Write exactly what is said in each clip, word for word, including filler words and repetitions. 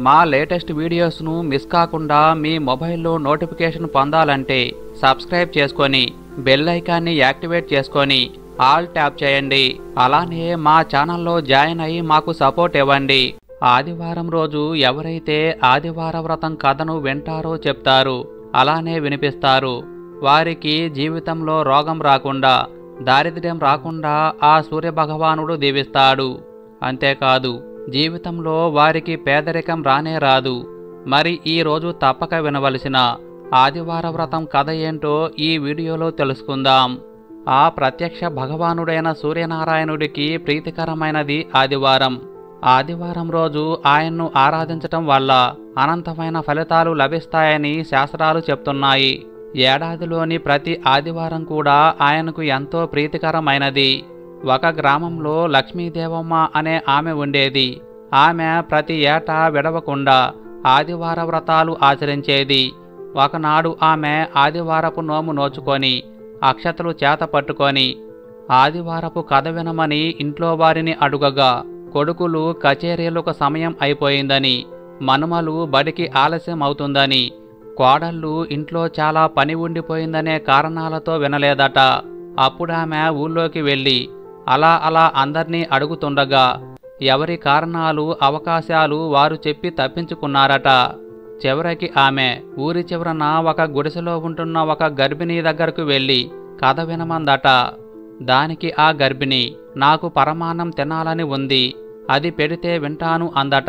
మా latest వీడియోస్ను miss కాకుండా మీ మొబైల్లో నోటిఫికేషన్ పొందాలంటే సబ్స్క్రైబ్ చేసుకొని బెల్ ఐకాన్ని యాక్టివేట్ చేసుకొని ఆల్ ట్యాప్ చేయండి. అలానే మా ఛానల్లో జాయిన్ అయ్యి మాకు సపోర్ట్ ఇవ్వండి. ఆదివారం రోజు ఎవరైతే ఆదివార వ్రతం కథను వింటారో చెప్తారు, అలానే వినిపిస్తారు, వారికి జీవితంలో రోగం రాకుండా, దారిద్ర్యం రాకుండా ఆ సూర్యభగవానుడు దీవిస్తాడు. అంతేకాదు, జీవితంలో వారికి పేదరికం రానే రాదు. మరి ఈరోజు తప్పక వినవలసిన ఆదివార వ్రతం కథ ఏంటో ఈ వీడియోలో తెలుసుకుందాం. ఆ ప్రత్యక్ష భగవానుడైన సూర్యనారాయణుడికి ప్రీతికరమైనది ఆదివారం. ఆదివారం రోజు ఆయన్ను ఆరాధించటం వల్ల అనంతమైన ఫలితాలు లభిస్తాయని శాస్త్రాలు చెప్తున్నాయి. ఏడాదిలోని ప్రతి ఆదివారం కూడా ఆయనకు ఎంతో ప్రీతికరమైనది. ఒక గ్రామంలో లక్ష్మీదేవమ్మ అనే ఆమె ఉండేది. ఆమె ప్రతి ఏటా విడవకుండా ఆదివార వ్రతాలు ఆచరించేది. ఒకనాడు ఆమె ఆదివారపు నోము నోచుకొని అక్షతలు చేత పట్టుకొని ఆదివారపు కథ వినమని ఇంట్లో వారిని అడుగగా, కొడుకులు కచేరీలకు సమయం అయిపోయిందని, మనుమలు బడికి ఆలస్యం అవుతుందని, కోడళ్ళు ఇంట్లో చాలా పని ఉండిపోయిందనే కారణాలతో వినలేదట. అప్పుడామె ఊళ్ళోకి వెళ్ళి అలా అలా అందర్నీ అడుగుతుండగా ఎవరి కారణాలు అవకాశాలు వారు చెప్పి తప్పించుకున్నారట. చివరికి ఆమె ఊరి చివరన ఒక గుడిసెలో ఉంటున్న ఒక గర్భిణీ దగ్గరకు వెళ్ళి కథ వినమందట. దానికి ఆ గర్భిణి, నాకు పరమాన్నం తినాలని ఉంది, అది పెడితే వింటాను అందట.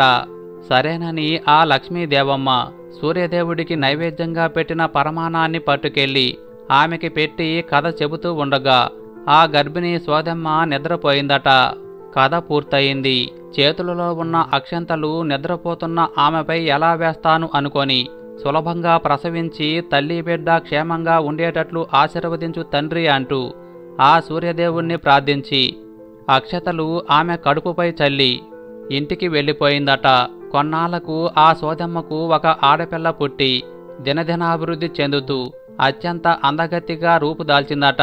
సరేనని ఆ లక్ష్మీదేవమ్మ సూర్యదేవుడికి నైవేద్యంగా పెట్టిన పరమాన్నాన్ని పట్టుకెళ్ళి ఆమెకి పెట్టి కథ చెబుతూ ఉండగా ఆ గర్భిణి సోదెమ్మ నిద్రపోయిందట. కథ పూర్తయింది. చేతులలో ఉన్న అక్షంతలు నిద్రపోతున్న ఆమెపై ఎలా వేస్తాను అనుకొని సులభంగా ప్రసవించి తల్లి బిడ్డ క్షేమంగా ఉండేటట్లు ఆశీర్వదించు తండ్రి అంటూ ఆ సూర్యదేవుణ్ణి ప్రార్థించి అక్షతలు ఆమె కడుపుపై చల్లి ఇంటికి వెళ్ళిపోయిందట. కొన్నాళ్లకు ఆ సోదెమ్మకు ఒక ఆడపిల్ల పుట్టి దినదినాభివృద్ధి చెందుతూ అత్యంత అందగత్తిగా రూపుదాల్చిందట.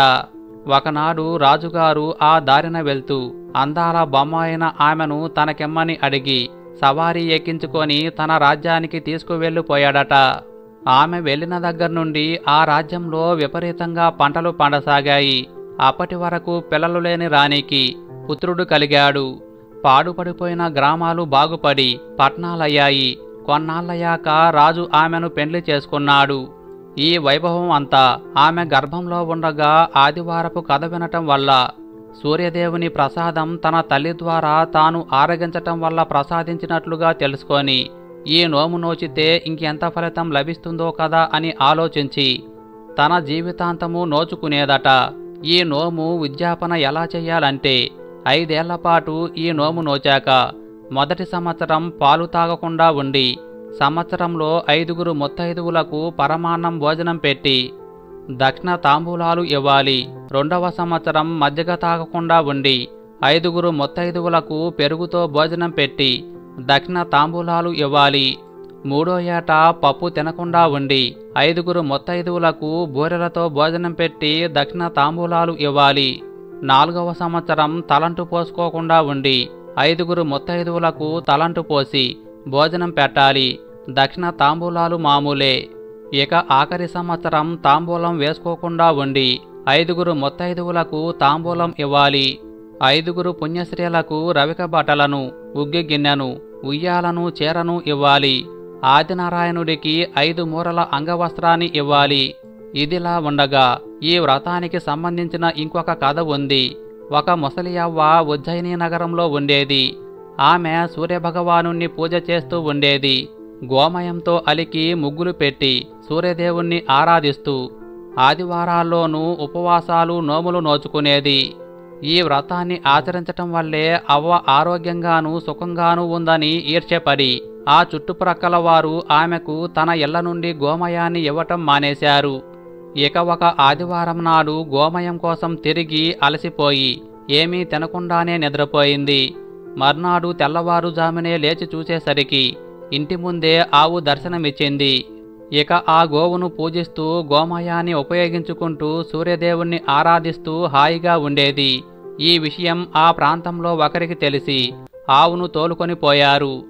ఒకనాడు రాజుగారు ఆ దారిన వెళ్తూ అందాల బొమ్మ అయిన ఆమెను తనకెమ్మని అడిగి సవారీ ఎక్కించుకొని తన రాజ్యానికి తీసుకువెళ్ళిపోయాడట. ఆమె వెళ్లిన దగ్గర నుండి ఆ రాజ్యంలో విపరీతంగా పంటలు పండసాగాయి. అప్పటి వరకు పిల్లలు లేని రాణికి పుత్రుడు కలిగాడు. పాడుపడిపోయిన గ్రామాలు బాగుపడి పట్నాలయ్యాయి. కొన్నాళ్ళయ్యాక రాజు ఆమెను పెండ్లి చేసుకున్నాడు. ఈ వైభవం అంతా ఆమె గర్భంలో ఉండగా ఆదివారపు కథ వినటం వల్ల, సూర్యదేవుని ప్రసాదం తన తల్లి ద్వారా తాను ఆరగించటం వల్ల ప్రసాదించినట్లుగా తెలుసుకొని ఈ నోము నోచితే ఇంకెంత ఫలితం లభిస్తుందో కదా అని ఆలోచించి తన జీవితాంతము నోచుకునేదట. ఈ నోము ఉద్యాపన ఎలా చెయ్యాలంటే, ఐదేళ్లపాటు ఈ నోము నోచాక మొదటి సంవత్సరం పాలు తాగకుండా ఉండి సంవత్సరంలో ఐదుగురు ముత్తైదువులకు పరమాన్నం భోజనం పెట్టి దక్షిణ తాంబూలాలు ఇవ్వాలి. రెండవ సంవత్సరం మజ్జిగ తాగకుండా ఉండి ఐదుగురు ముత్తైదువులకు పెరుగుతో భోజనం పెట్టి దక్షిణ తాంబూలాలు ఇవ్వాలి. మూడో ఏట పప్పు తినకుండా ఉండి ఐదుగురు ముత్తైదువులకు బూరెలతో భోజనం పెట్టి దక్షిణ తాంబూలాలు ఇవ్వాలి. నాలుగవ సంవత్సరం తలంటు పోసుకోకుండా ఉండి ఐదుగురు ముత్తైదువులకు తలంటు పోసి భోజనం పెట్టాలి. దక్షిణ తాంబూలాలు మామూలే. ఇక ఆఖరి సంవత్సరం తాంబూలం వేసుకోకుండా ఉండి ఐదుగురు ముత్తైదువులకు తాంబూలం ఇవ్వాలి. ఐదుగురు పుణ్యశ్రీలకు రవిక బట్టలను, ఉగ్గి గిన్నెను, ఉయ్యాలను, చీరను ఇవ్వాలి. ఆదినారాయణుడికి ఐదు మూరల అంగవస్త్రాన్ని ఇవ్వాలి. ఇదిలా ఉండగా ఈ వ్రతానికి సంబంధించిన ఇంకొక కథ ఉంది. ఒక ముసలియవ్వ ఉజ్జయిని నగరంలో ఉండేది. ఆమె సూర్యభగవానుణ్ణి పూజ చేస్తూ ఉండేది. గోమయంతో అలికి ముగ్గులు పెట్టి సూర్యదేవుణ్ణి ఆరాధిస్తూ ఆదివారాల్లోనూ ఉపవాసాలు నోములు నోచుకునేది. ఈ వ్రతాన్ని ఆచరించటం వల్లే అవ్వ ఆరోగ్యంగానూ సుఖంగానూ ఉందని ఈర్ష్యపడి ఆ చుట్టుప్రక్కల వారు ఆమెకు తన ఇళ్ల నుండి గోమయాన్ని ఇవ్వటం మానేశారు. ఇక ఒక ఆదివారం నాడు గోమయం కోసం తిరిగి అలసిపోయి ఏమీ తినకుండానే నిద్రపోయింది. మర్నాడు తెల్లవారుజామునే లేచి చూసేసరికి ఇంటి ముందే ఆవు దర్శనమిచ్చింది. ఇక ఆ గోవును పూజిస్తూ గోమయాన్ని ఉపయోగించుకుంటూ సూర్యదేవుణ్ణి ఆరాధిస్తూ హాయిగా ఉండేది. ఈ విషయం ఆ ప్రాంతంలో ఒకరికి తెలిసి ఆవును తోలుకొని పోయారు.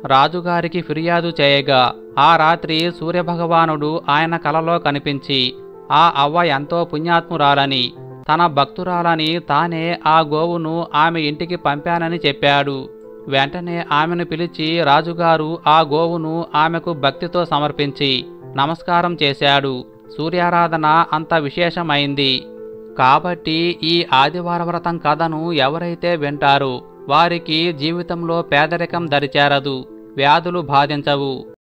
రాజుగారికి ఫిర్యాదు చేయగా ఆ రాత్రి సూర్యభగవానుడు ఆయన కలలో కనిపించి ఆ అవ్వ ఎంతో పుణ్యాత్మురాలని, తన భక్తురాలని, తానే ఆ గోవును ఆమె ఇంటికి పంపానని చెప్పాడు. వెంటనే ఆమెను పిలిచి రాజుగారు ఆ గోవును ఆమెకు భక్తితో సమర్పించి నమస్కారం చేశాడు. సూర్యారాధన అంత విశేషమైంది. కాబట్టి ఈ ఆదివార వ్రతం కథను ఎవరైతే వింటారో వారికి జీవితంలో పేదరికం దరిచేరదు, వ్యాధులు బాధించవు.